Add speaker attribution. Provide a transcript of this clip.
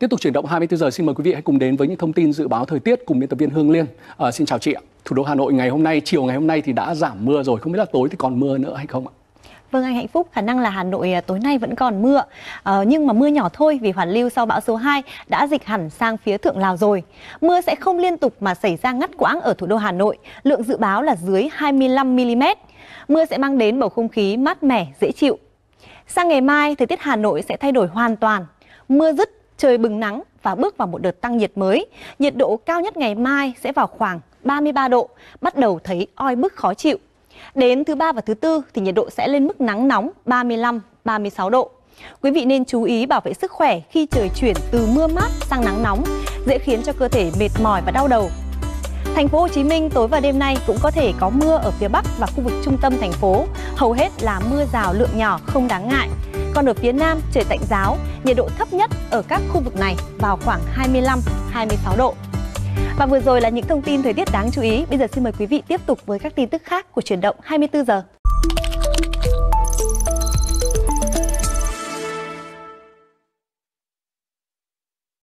Speaker 1: Tiếp tục chuyển động 24 giờ, xin mời quý vị hãy cùng đến với những thông tin dự báo thời tiết cùng biên tập viên Hương Liên. Xin chào chị ạ. Thủ đô Hà Nội ngày hôm nay, chiều ngày hôm nay thì đã giảm mưa rồi, không biết là tối thì còn mưa nữa hay không ạ?
Speaker 2: Vâng, anh Hạnh Phúc, khả năng là Hà Nội tối nay vẫn còn mưa, nhưng mà mưa nhỏ thôi vì hoàn lưu sau bão số 2 đã dịch hẳn sang phía Thượng Lào rồi. Mưa sẽ không liên tục mà xảy ra ngắt quãng ở thủ đô Hà Nội, lượng dự báo là dưới 25 mm. Mưa sẽ mang đến bầu không khí mát mẻ, dễ chịu. Sang ngày mai, thời tiết Hà Nội sẽ thay đổi hoàn toàn. Mưa dứt, trời bừng nắng và bước vào một đợt tăng nhiệt mới. Nhiệt độ cao nhất ngày mai sẽ vào khoảng 33 độ, bắt đầu thấy oi bức khó chịu. Đến thứ Ba và thứ Tư thì nhiệt độ sẽ lên mức nắng nóng 35-36 độ. Quý vị nên chú ý bảo vệ sức khỏe khi trời chuyển từ mưa mát sang nắng nóng, dễ khiến cho cơ thể mệt mỏi và đau đầu. Thành phố Hồ Chí Minh tối và đêm nay cũng có thể có mưa ở phía Bắc và khu vực trung tâm thành phố. Hầu hết là mưa rào lượng nhỏ không đáng ngại. Còn ở phía Nam trời tạnh ráo, nhiệt độ thấp nhất ở các khu vực này vào khoảng 25-26 độ. Và vừa rồi là những thông tin thời tiết đáng chú ý. Bây giờ xin mời quý vị tiếp tục với các tin tức khác của Chuyển động 24 giờ.